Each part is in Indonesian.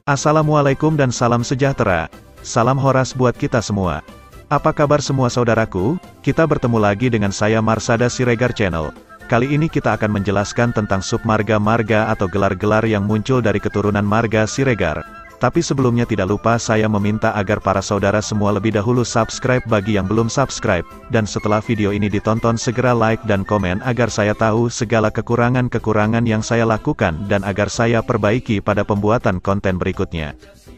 Assalamualaikum dan salam sejahtera. Salam Horas buat kita semua. Apa kabar semua saudaraku? Kita bertemu lagi dengan saya Marsada Siregar Channel. Kali ini kita akan menjelaskan tentang sub-marga-marga atau gelar-gelar yang muncul dari keturunan marga Siregar. Tapi sebelumnya tidak lupa saya meminta agar para saudara semua lebih dahulu subscribe bagi yang belum subscribe, dan setelah video ini ditonton segera like dan komen agar saya tahu segala kekurangan-kekurangan yang saya lakukan dan agar saya perbaiki pada pembuatan konten berikutnya.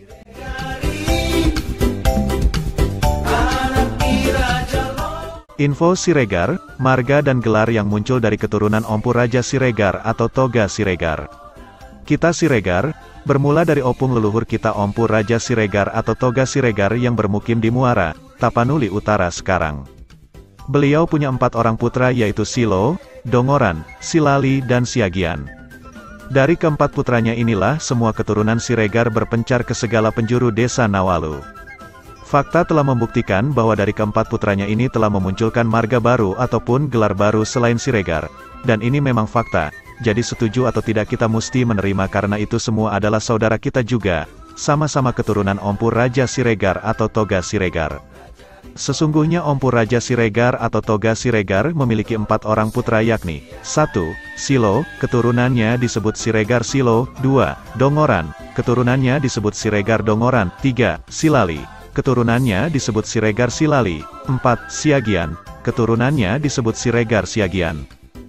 Info Siregar, marga dan gelar yang muncul dari keturunan Ompu Raja Siregar atau Toga Siregar. Kita Siregar, bermula dari opung leluhur kita Ompu Raja Siregar atau Toga Siregar yang bermukim di Muara, Tapanuli Utara sekarang. Beliau punya 4 orang putra yaitu Silo, Dongoran, Silali dan Siagian. Dari keempat putranya inilah semua keturunan Siregar berpencar ke segala penjuru desa Nawalu. Fakta telah membuktikan bahwa dari keempat putranya ini telah memunculkan marga baru ataupun gelar baru selain Siregar. Dan ini memang fakta. Jadi setuju atau tidak kita mesti menerima karena itu semua adalah saudara kita juga, sama-sama keturunan Ompu Raja Siregar atau Toga Siregar. Sesungguhnya Ompu Raja Siregar atau Toga Siregar memiliki 4 orang putra yakni 1. Silo, keturunannya disebut Siregar Silo. 2. Dongoran, keturunannya disebut Siregar Dongoran. 3. Silali, keturunannya disebut Siregar Silali. 4. Siagian, keturunannya disebut Siregar Siagian.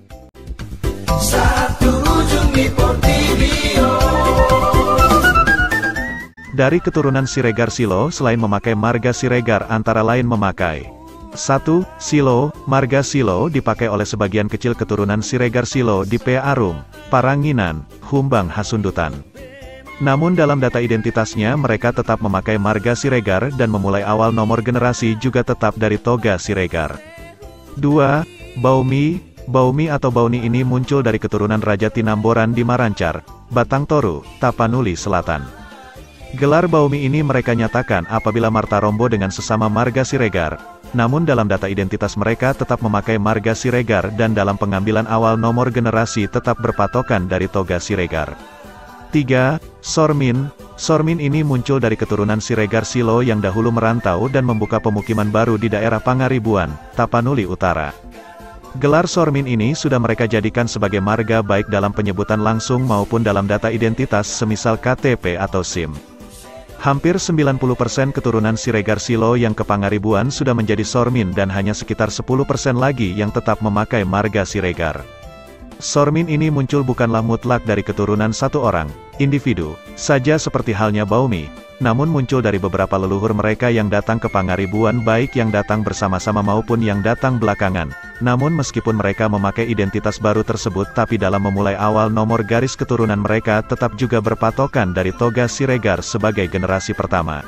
Dari keturunan Siregar Silo selain memakai marga Siregar antara lain memakai 1. Silo, marga Silo dipakai oleh sebagian kecil keturunan Siregar Silo di Pearum, Paranginan, Humbang Hasundutan. Namun dalam data identitasnya mereka tetap memakai marga Siregar dan memulai awal nomor generasi juga tetap dari Toga Siregar. 2. Baumi, Baumi atau Bauni ini muncul dari keturunan Raja Tinamboran di Marancar, Batang Toru, Tapanuli Selatan. Gelar Baumi ini mereka nyatakan apabila Martarombo dengan sesama marga Siregar, namun dalam data identitas mereka tetap memakai marga Siregar dan dalam pengambilan awal nomor generasi tetap berpatokan dari Toga Siregar. 3. Sormin, Sormin ini muncul dari keturunan Siregar Silo yang dahulu merantau dan membuka pemukiman baru di daerah Pangaribuan, Tapanuli Utara. Gelar Sormin ini sudah mereka jadikan sebagai marga baik dalam penyebutan langsung maupun dalam data identitas semisal KTP atau SIM. Hampir 90% keturunan Siregar Silo yang ke Pangaribuan sudah menjadi Sormin dan hanya sekitar 10% lagi yang tetap memakai marga Siregar. Sormin ini muncul bukanlah mutlak dari keturunan satu orang, individu, saja seperti halnya Baumi, namun muncul dari beberapa leluhur mereka yang datang ke Pangaribuan baik yang datang bersama-sama maupun yang datang belakangan. Namun meskipun mereka memakai identitas baru tersebut tapi dalam memulai awal nomor garis keturunan mereka tetap juga berpatokan dari Toga Siregar sebagai generasi pertama.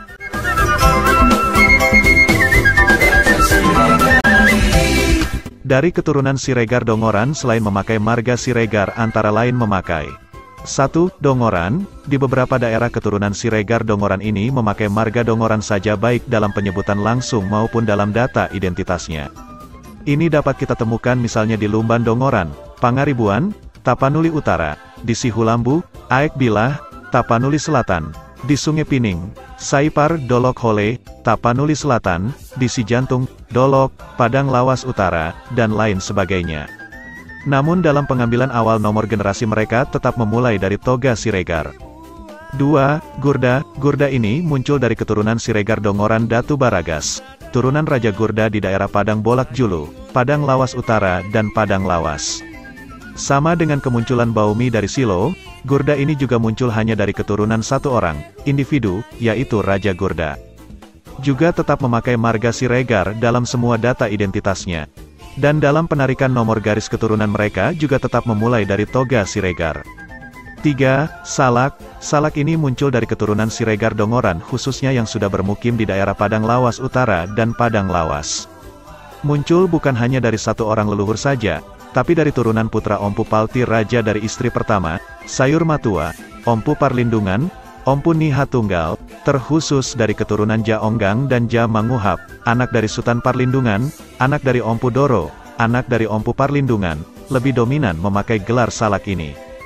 Dari keturunan Siregar Dongoran selain memakai marga Siregar antara lain memakai 1. Dongoran, di beberapa daerah keturunan Siregar Dongoran ini memakai marga Dongoran saja baik dalam penyebutan langsung maupun dalam data identitasnya. Ini dapat kita temukan misalnya di Lumban Dongoran, Pangaribuan, Tapanuli Utara, di Sihulambu, Aek Bilah, Tapanuli Selatan, di Sungai Pining, Saipar Dolok Hole, Tapanuli Selatan, di Sijantung, Dolok, Padang Lawas Utara, dan lain sebagainya. Namun dalam pengambilan awal nomor generasi mereka tetap memulai dari Toga Siregar. 2. Gurda, Gurda ini muncul dari keturunan Siregar Dongoran Datu Baragas, turunan Raja Gurda di daerah Padang Bolak Julu, Padang Lawas Utara dan Padang Lawas. Sama dengan kemunculan Baumi dari Silo, Gurda ini juga muncul hanya dari keturunan satu orang, individu, yaitu Raja Gurda. Juga tetap memakai marga Siregar dalam semua data identitasnya. Dan dalam penarikan nomor garis keturunan mereka juga tetap memulai dari Toga Siregar. 3. Salak, Salak ini muncul dari keturunan Siregar Dongoran khususnya yang sudah bermukim di daerah Padang Lawas Utara dan Padang Lawas. Muncul bukan hanya dari satu orang leluhur saja, tapi dari turunan putra Ompu Palti Raja dari istri pertama, Sayur Matua, Ompu Parlindungan, Ompu Niha Tunggal, terkhusus dari keturunan Jaonggang dan Jamanguhap, anak dari Sutan Parlindungan, anak dari Ompu Doro, anak dari Ompu Parlindungan, lebih dominan memakai gelar Salak ini.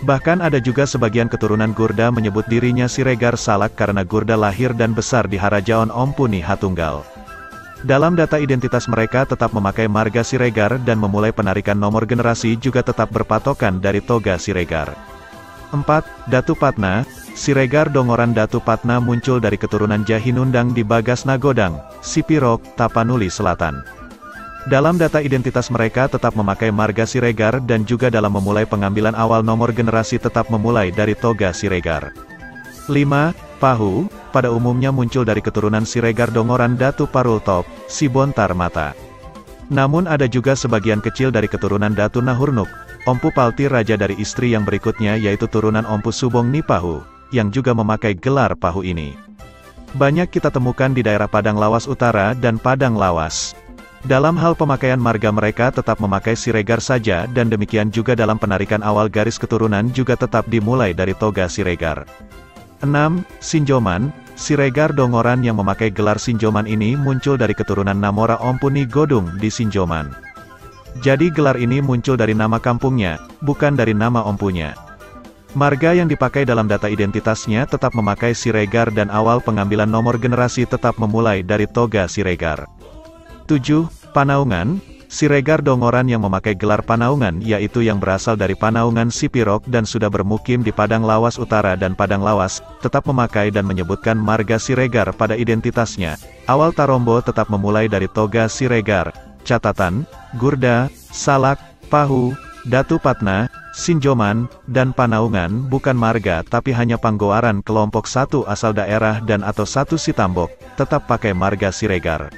Bahkan ada juga sebagian keturunan Gurda menyebut dirinya Siregar Salak karena Gurda lahir dan besar di Harajaon Ompuni Hatunggal. Dalam data identitas mereka tetap memakai marga Siregar dan memulai penarikan nomor generasi juga tetap berpatokan dari toga Siregar. 4. Datu Patna. Siregar Dongoran Datu Patna muncul dari keturunan Jahinundang di Bagas Nagodang, Sipirok, Tapanuli Selatan. Dalam data identitas mereka tetap memakai marga Siregar dan juga dalam memulai pengambilan awal nomor generasi tetap memulai dari toga Siregar. 5. Pahu, pada umumnya muncul dari keturunan Siregar Dongoran Datu Parultop, Sibontar Mata. Namun ada juga sebagian kecil dari keturunan Datu Nahurnuk, Ompu Palti Raja dari istri yang berikutnya yaitu turunan Ompu Subong Nipahu, yang juga memakai gelar Pahu ini. Banyak kita temukan di daerah Padang Lawas Utara dan Padang Lawas. Dalam hal pemakaian marga mereka tetap memakai Siregar saja dan demikian juga dalam penarikan awal garis keturunan juga tetap dimulai dari toga Siregar. 6. Sinjoman. Siregar Dongoran yang memakai gelar Sinjoman ini muncul dari keturunan Namora Ompuni Godung di Sinjoman. Jadi gelar ini muncul dari nama kampungnya, bukan dari nama ompunya. Marga yang dipakai dalam data identitasnya tetap memakai Siregar dan awal pengambilan nomor generasi tetap memulai dari toga Siregar. 7. Panaungan. Siregar Dongoran yang memakai gelar Panaungan yaitu yang berasal dari Panaungan Sipirok dan sudah bermukim di Padang Lawas Utara dan Padang Lawas, tetap memakai dan menyebutkan marga Siregar pada identitasnya. Awal Tarombo tetap memulai dari toga Siregar. Catatan, Gurda, Salak, Pahu, Datu Patna, Sinjoman, dan Panaungan bukan marga tapi hanya panggoaran kelompok satu asal daerah dan atau satu Sitambok, tetap pakai marga Siregar.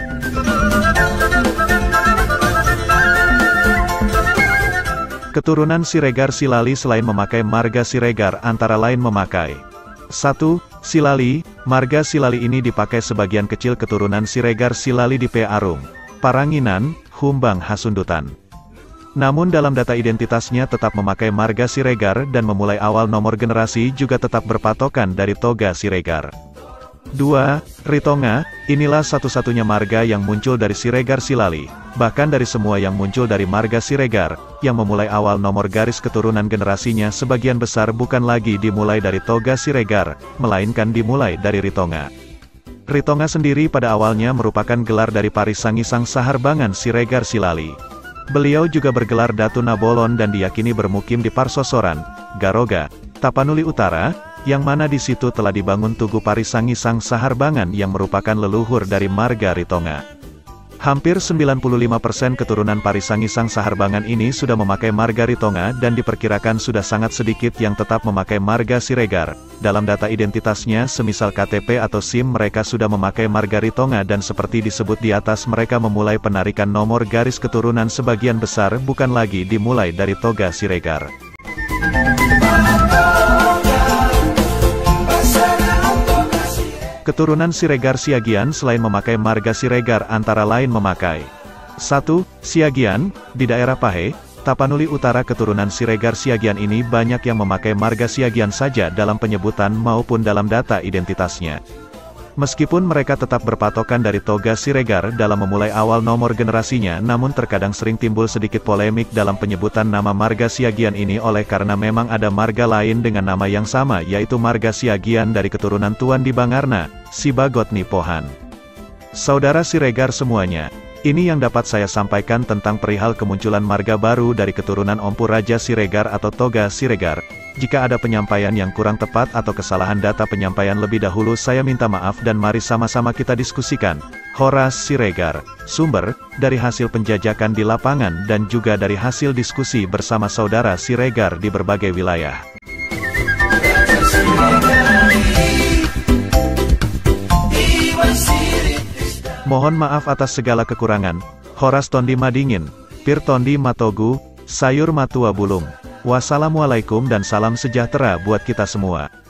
Keturunan Siregar Silali selain memakai marga Siregar antara lain memakai 1. Silali. Marga Silali ini dipakai sebagian kecil keturunan Siregar Silali di Pearung, Paranginan, Humbang Hasundutan. Namun dalam data identitasnya tetap memakai marga Siregar dan memulai awal nomor generasi juga tetap berpatokan dari toga Siregar. 2. Ritonga. Inilah satu-satunya marga yang muncul dari Siregar Silali, bahkan dari semua yang muncul dari marga Siregar, yang memulai awal nomor garis keturunan generasinya sebagian besar bukan lagi dimulai dari toga Siregar, melainkan dimulai dari Ritonga. Ritonga sendiri pada awalnya merupakan gelar dari Parisangisang Saharbangan Siregar Silali. Beliau juga bergelar Datu Nabolon dan diyakini bermukim di Parsosoran, Garoga, Tapanuli Utara, yang mana di situ telah dibangun Tugu Parisangisang Saharbangan yang merupakan leluhur dari marga Ritonga. Hampir 95% keturunan Parisangisang Saharbangan ini sudah memakai marga Ritonga dan diperkirakan sudah sangat sedikit yang tetap memakai marga Siregar. Dalam data identitasnya semisal KTP atau SIM mereka sudah memakai marga Ritonga dan seperti disebut di atas mereka memulai penarikan nomor garis keturunan sebagian besar bukan lagi dimulai dari toga Siregar. Keturunan Siregar Siagian selain memakai marga Siregar antara lain memakai 1. Siagian. Di daerah Pahe, Tapanuli Utara keturunan Siregar Siagian ini banyak yang memakai marga Siagian saja dalam penyebutan maupun dalam data identitasnya. Meskipun mereka tetap berpatokan dari toga Siregar dalam memulai awal nomor generasinya namun terkadang sering timbul sedikit polemik dalam penyebutan nama marga Siagian ini oleh karena memang ada marga lain dengan nama yang sama yaitu marga Siagian dari keturunan Tuan di Bangarna, Sibagot Nipohan. Saudara Siregar semuanya, ini yang dapat saya sampaikan tentang perihal kemunculan marga baru dari keturunan Ompu Raja Siregar atau toga Siregar. Jika ada penyampaian yang kurang tepat atau kesalahan data penyampaian lebih dahulu saya minta maaf dan mari sama-sama kita diskusikan. Horas Siregar. Sumber, dari hasil penjajakan di lapangan dan juga dari hasil diskusi bersama saudara Siregar di berbagai wilayah. Mohon maaf atas segala kekurangan. Horas Tondi Madingin, Pir Tondi Matogu, Sayur Matua Bulung. Wassalamualaikum dan salam sejahtera buat kita semua.